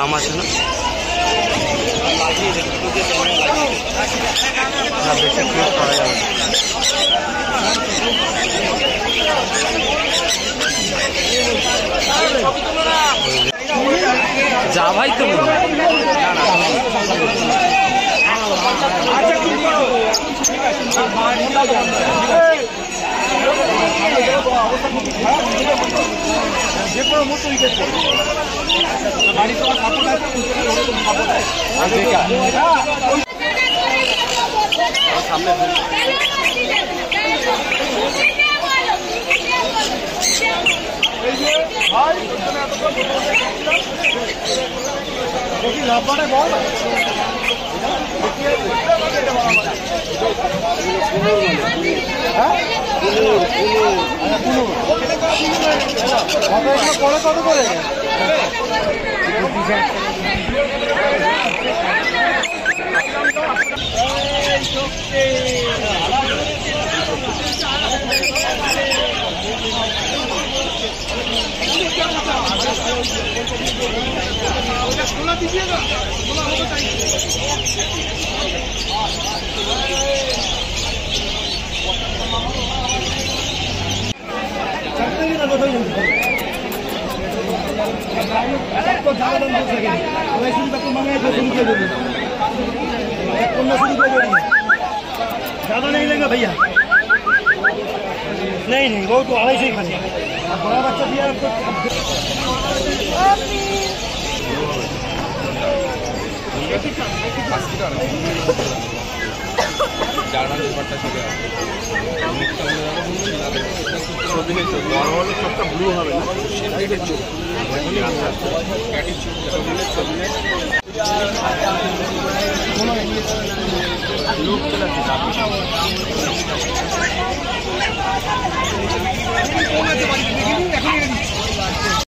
দাম আছে না? বেশি ক্লিক করা যাবে না। যা ভাই তো কত করে ज्यादा नहीं लेंगे भैया। नहीं नहीं वो तो 250 ही खाने। बड़ा बच्चा दिया आपको। ব্লু হবে না।